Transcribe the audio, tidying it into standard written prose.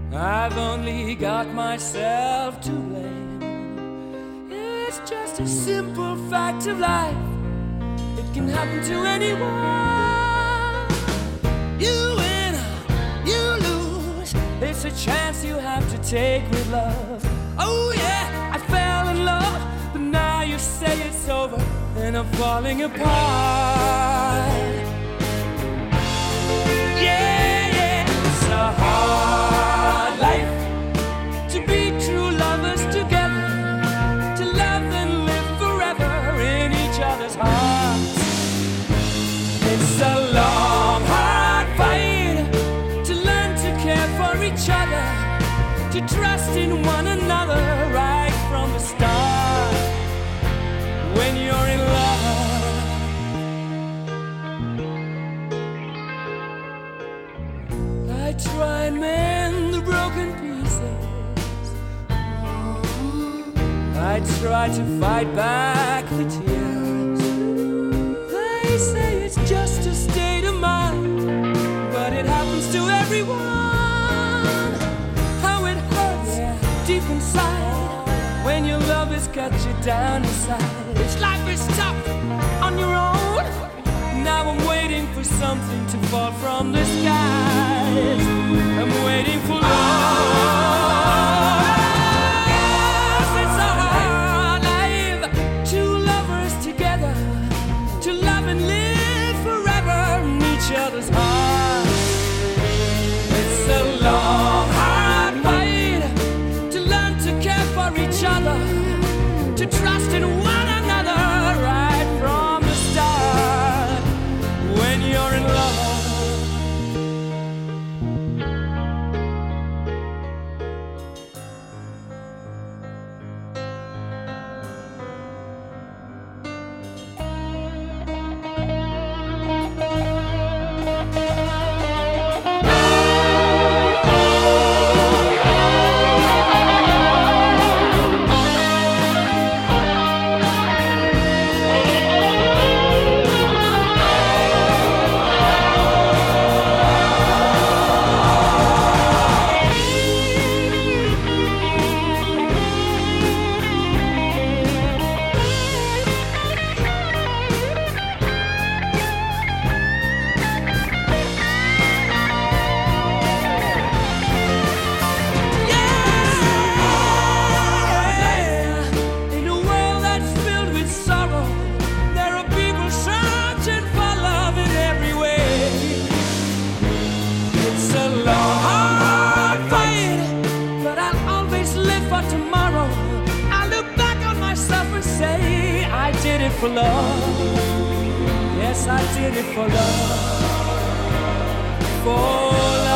I've only got myself to blame. It's just a simple fact of life. It can happen to anyone. You win, you lose. It's a chance you have to take with love. Oh yeah, I fell in love, but now you say it's over and I'm falling apart. Yeah, it's a hard life to be true lovers together, to love and live forever in each other's hearts. It's a long, hard fight to learn to care for each other, to trust in one another right from the start. When you're in love, I try and mend the broken pieces. I try to fight back the tears. They say it's just a state of mind, but it happens to everyone. How it hurts deep inside when your love has got you down inside. This life is tough on your own. Now I'm waiting for something to fall from the skies. I'm waiting for love. Yes, it's a hard life. Two lovers together, to love and live forever in each other's hearts. It's a long, hard fight to learn to care for each other, to trust in one another right from the start. When you're in love, for love. Yes, I did it for love. For love.